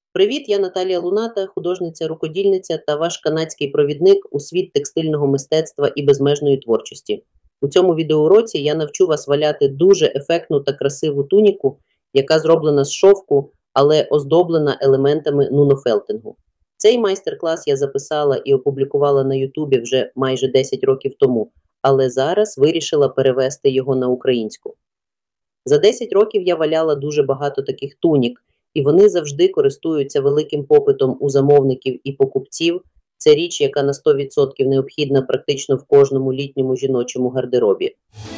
Привіт, я Наталія Луната, художниця-рукодільниця та ваш канадський провідник у світ текстильного мистецтва і безмежної творчості. У цьому відеоуроці я навчу вас валяти дуже ефектну та красиву туніку, яка зроблена з шовку, але оздоблена елементами нунофелтингу. Цей майстер-клас я записала і опублікувала на Ютубі вже майже 10 років тому, але зараз вирішила перевести його на українську. За 10 років я валяла дуже багато таких тунік, і вони завжди користуються великим попитом у замовників і покупців. Це річ, яка на 100% необхідна практично в кожному літньому жіночому гардеробі.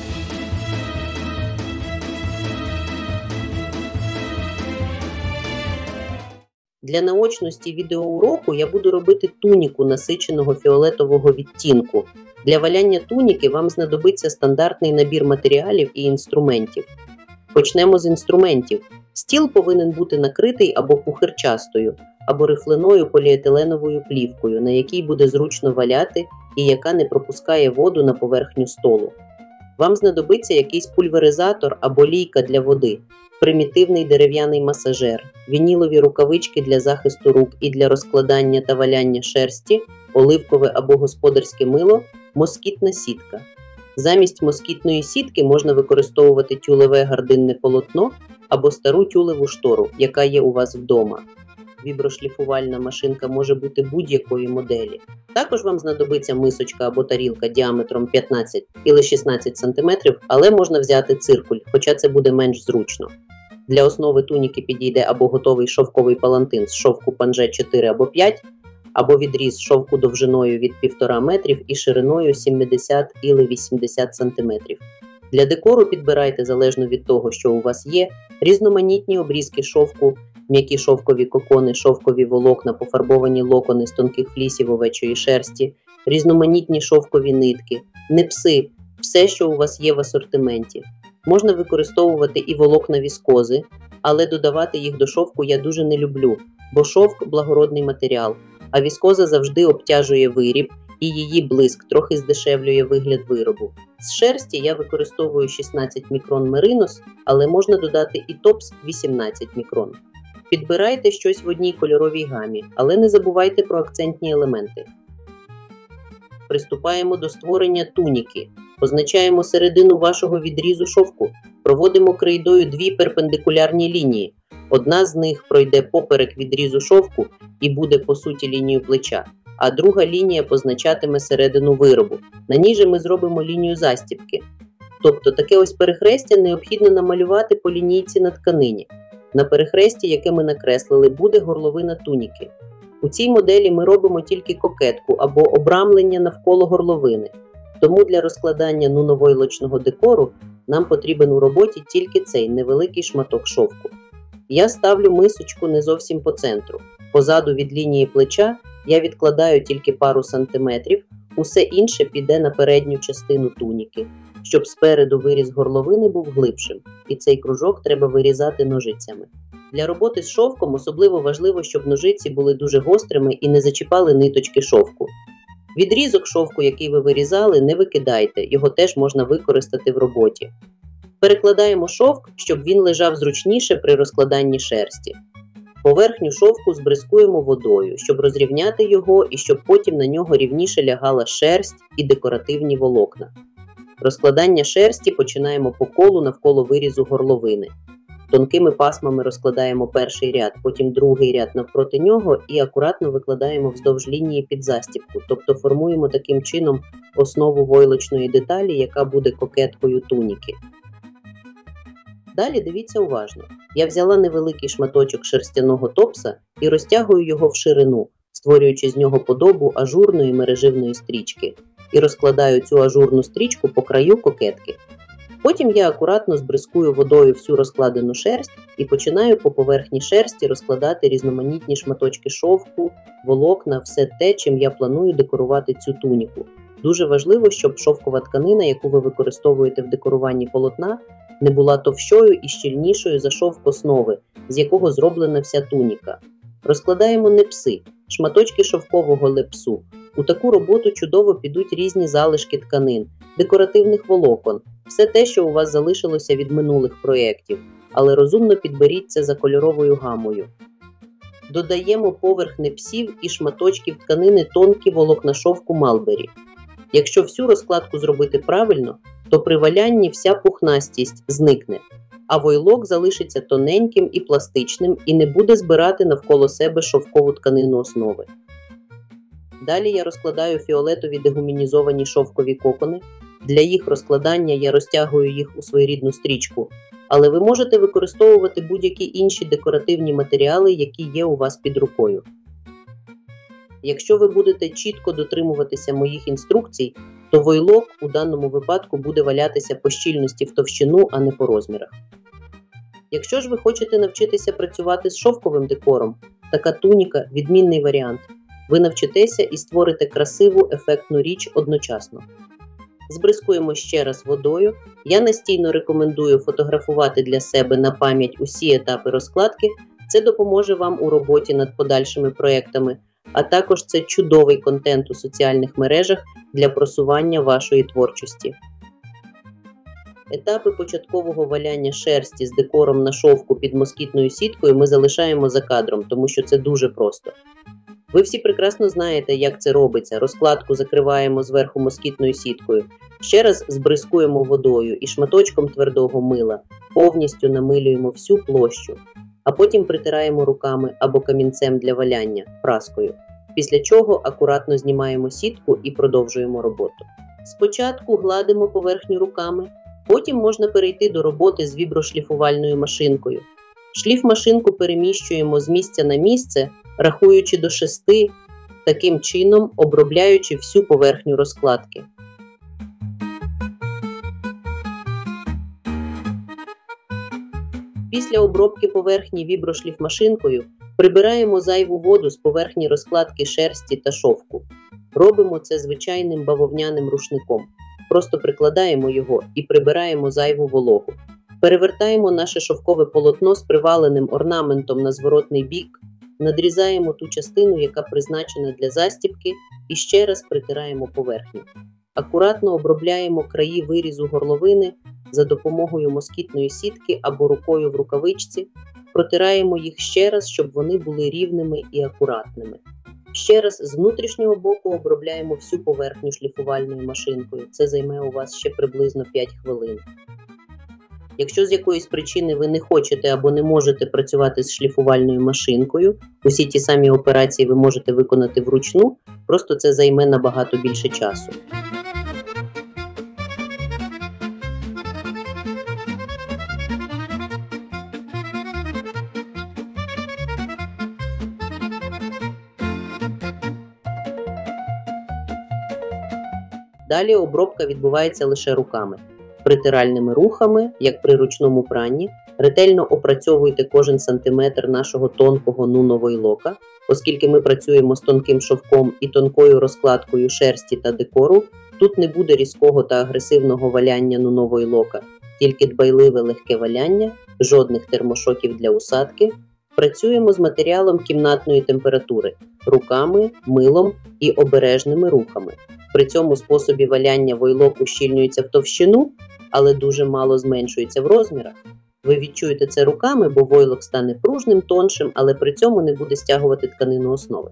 Для наочності відеоуроку я буду робити туніку насиченого фіолетового відтінку. Для валяння туніки вам знадобиться стандартний набір матеріалів і інструментів. Почнемо з інструментів. Стіл повинен бути накритий або пухирчастою, або рифленою поліетиленовою плівкою, на якій буде зручно валяти і яка не пропускає воду на поверхню столу. Вам знадобиться якийсь пульверизатор або лійка для води, примітивний дерев'яний масажер, вінілові рукавички для захисту рук і для розкладання та валяння шерсті, оливкове або господарське мило, москітна сітка. Замість москітної сітки можна використовувати тюлеве гардинне полотно або стару тюлеву штору, яка є у вас вдома. Віброшліфувальна машинка може бути будь-якої моделі. Також вам знадобиться мисочка або тарілка діаметром 15 і 16 см, але можна взяти циркуль, хоча це буде менш зручно. Для основи туніки підійде або готовий шовковий палантин з шовку панже 4 або 5, або відріз шовку довжиною від 1,5 метрів і шириною 70 і 80 см. Для декору підбирайте, залежно від того, що у вас є, різноманітні обрізки шовку, м'які шовкові кокони, шовкові волокна, пофарбовані локони з тонких флісів овечої шерсті, різноманітні шовкові нитки, нипси, все, що у вас є в асортименті. Можна використовувати і волокна віскози, але додавати їх до шовку я дуже не люблю, бо шовк – благородний матеріал, а віскоза завжди обтяжує виріб, і її блиск трохи здешевлює вигляд виробу. З шерсті я використовую 16 мікрон меринос, але можна додати і топс 18 мікрон. Підбирайте щось в одній кольоровій гамі, але не забувайте про акцентні елементи. Приступаємо до створення туніки. Позначаємо середину вашого відрізу шовку. Проводимо крейдою дві перпендикулярні лінії. Одна з них пройде поперек відрізу шовку і буде по суті лінією плеча, а друга лінія позначатиме середину виробу. На ній же ми зробимо лінію застібки. Тобто таке ось перехрестя необхідно намалювати по лінійці на тканині. На перехресті, яке ми накреслили, буде горловина туніки. У цій моделі ми робимо тільки кокетку або обрамлення навколо горловини. Тому для розкладання нуновойлочного декору нам потрібен у роботі тільки цей невеликий шматок шовку. Я ставлю мисочку не зовсім по центру. Позаду від лінії плеча я відкладаю тільки пару сантиметрів, усе інше піде на передню частину туніки, щоб спереду виріз горловини був глибшим, і цей кружок треба вирізати ножицями. Для роботи з шовком особливо важливо, щоб ножиці були дуже гострими і не зачіпали ниточки шовку. Відрізок шовку, який ви вирізали, не викидайте, його теж можна використати в роботі. Перекладаємо шовк, щоб він лежав зручніше при розкладанні шерсті. Поверхню шовку збризкуємо водою, щоб розрівняти його і щоб потім на нього рівніше лягала шерсть і декоративні волокна. Розкладання шерсті починаємо по колу навколо вирізу горловини. Тонкими пасмами розкладаємо перший ряд, потім другий ряд навпроти нього і акуратно викладаємо вздовж лінії під застібку, тобто формуємо таким чином основу войлочної деталі, яка буде кокеткою туніки. Далі дивіться уважно. Я взяла невеликий шматочок шерстяного топса і розтягую його в ширину, створюючи з нього подобу ажурної мереживної стрічки, і розкладаю цю ажурну стрічку по краю кокетки. Потім я акуратно збризкую водою всю розкладену шерсть і починаю по поверхні шерсті розкладати різноманітні шматочки шовку, волокна, все те, чим я планую декорувати цю туніку. Дуже важливо, щоб шовкова тканина, яку ви використовуєте в декоруванні полотна, не була товщою і щільнішою за шовк основи, з якого зроблена вся туніка. Розкладаємо нипси, шматочки шовкового лепсу. У таку роботу чудово підуть різні залишки тканин, декоративних волокон, все те, що у вас залишилося від минулих проєктів, але розумно підберіть це за кольоровою гамою. Додаємо поверх непсів і шматочків тканини тонкі волокна шовку Mulberry. Якщо всю розкладку зробити правильно, то при валянні вся пухнастість зникне, а войлок залишиться тоненьким і пластичним і не буде збирати навколо себе шовкову тканину основи. Далі я розкладаю фіолетові дегумінізовані шовкові кокони. Для їх розкладання я розтягую їх у своєрідну стрічку, але ви можете використовувати будь-які інші декоративні матеріали, які є у вас під рукою. Якщо ви будете чітко дотримуватися моїх інструкцій, то войлок у даному випадку буде валятися по щільності в товщину, а не по розмірах. Якщо ж ви хочете навчитися працювати з шовковим декором, така туніка – відмінний варіант. Ви навчитеся і створите красиву, ефектну річ одночасно. Збризкуємо ще раз водою. Я настійно рекомендую фотографувати для себе на пам'ять усі етапи розкладки. Це допоможе вам у роботі над подальшими проєктами, а також це чудовий контент у соціальних мережах для просування вашої творчості. Етапи початкового валяння шерсті з декором на шовку під москітною сіткою ми залишаємо за кадром, тому що це дуже просто. Ви всі прекрасно знаєте, як це робиться. Розкладку закриваємо зверху москітною сіткою, ще раз збризкуємо водою і шматочком твердого мила, повністю намилюємо всю площу, а потім притираємо руками або камінцем для валяння, праскою, після чого акуратно знімаємо сітку і продовжуємо роботу. Спочатку гладимо поверхню руками, потім можна перейти до роботи з віброшліфувальною машинкою. Шліфмашинку переміщуємо з місця на місце, рахуючи до 6, таким чином обробляючи всю поверхню розкладки. Після обробки поверхні віброшліфмашинкою прибираємо зайву воду з поверхні розкладки шерсті та шовку. Робимо це звичайним бавовняним рушником. Просто прикладаємо його і прибираємо зайву вологу. Перевертаємо наше шовкове полотно з приваленим орнаментом на зворотний бік, надрізаємо ту частину, яка призначена для застібки, і ще раз притираємо поверхню. Акуратно обробляємо краї вирізу горловини за допомогою москітної сітки або рукою в рукавичці, протираємо їх ще раз, щоб вони були рівними і акуратними. Ще раз з внутрішнього боку обробляємо всю поверхню шліфувальною машинкою. Це займе у вас ще приблизно 5 хвилин. Якщо з якоїсь причини ви не хочете або не можете працювати з шліфувальною машинкою, усі ті самі операції ви можете виконати вручну, просто це займе набагато більше часу. Далі обробка відбувається лише руками. Притиральними рухами, як при ручному пранні, ретельно опрацьовуйте кожен сантиметр нашого тонкого нуно-войлока. Оскільки ми працюємо з тонким шовком і тонкою розкладкою шерсті та декору, тут не буде різкого та агресивного валяння нуно-войлока, тільки дбайливе легке валяння, жодних термошоків для усадки. Працюємо з матеріалом кімнатної температури – руками, милом і обережними рухами. При цьому способі валяння войлок ущільнюється в товщину, але дуже мало зменшується в розмірах. Ви відчуєте це руками, бо войлок стане пружним, тоншим, але при цьому не буде стягувати тканину основи.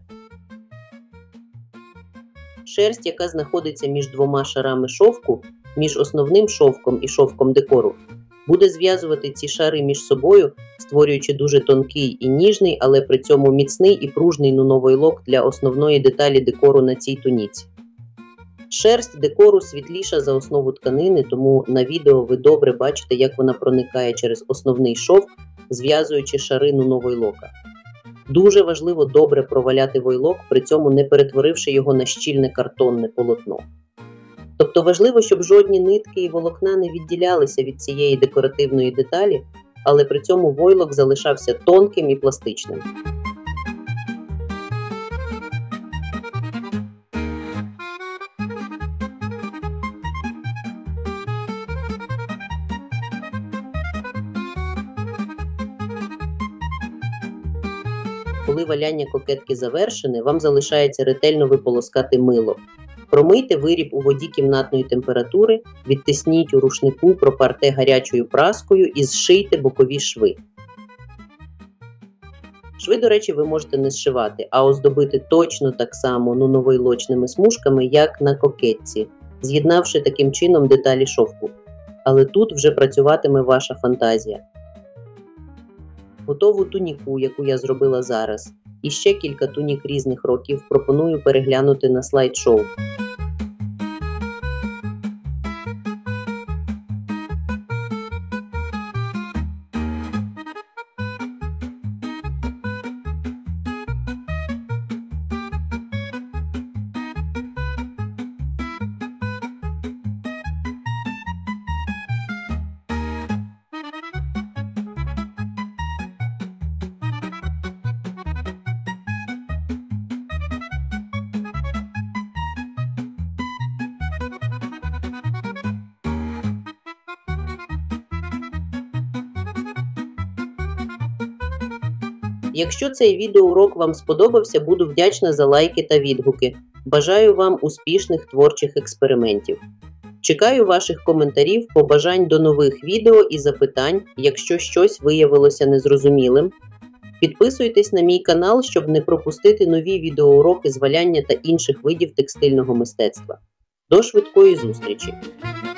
Шерсть, яка знаходиться між двома шарами шовку, між основним шовком і шовком декору, буде зв'язувати ці шари між собою, створюючи дуже тонкий і ніжний, але при цьому міцний і пружний нуно-войлок для основної деталі декору на цій туніці. Шерсть декору світліша за основу тканини, тому на відео ви добре бачите, як вона проникає через основний шовк, зв'язуючи шари нуно-войлока. Дуже важливо добре проваляти войлок, при цьому не перетворивши його на щільне картонне полотно. Тобто важливо, щоб жодні нитки і волокна не відділялися від цієї декоративної деталі, але при цьому войлок залишався тонким і пластичним. Коли валяння кокетки завершене, вам залишається ретельно виполоскати мило. Промийте виріб у воді кімнатної температури, відтисніть у рушнику, пропарте гарячою праскою і зшийте бокові шви. Шви, до речі, ви можете не зшивати, а оздобити точно так само новойлочними смужками, як на кокетці, з'єднавши таким чином деталі шовку. Але тут вже працюватиме ваша фантазія. Готову туніку, яку я зробила зараз, і ще кілька тунік різних років пропоную переглянути на слайд-шоу. Якщо цей відеоурок вам сподобався, буду вдячна за лайки та відгуки. Бажаю вам успішних творчих експериментів. Чекаю ваших коментарів, побажань до нових відео і запитань, якщо щось виявилося незрозумілим. Підписуйтесь на мій канал, щоб не пропустити нові відеоуроки з валяння та інших видів текстильного мистецтва. До швидкої зустрічі!